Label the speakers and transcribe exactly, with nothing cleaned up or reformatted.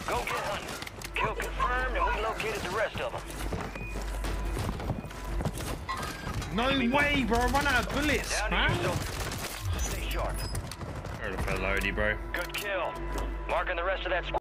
Speaker 1: Go get hunting. Kill confirmed, and we located the rest of them.
Speaker 2: No way, bro. I run out of bullets,
Speaker 1: Down
Speaker 2: man.
Speaker 1: to you, so stay sharp.
Speaker 2: Where the hell, bro?
Speaker 1: Good kill. Marking the rest of that squad.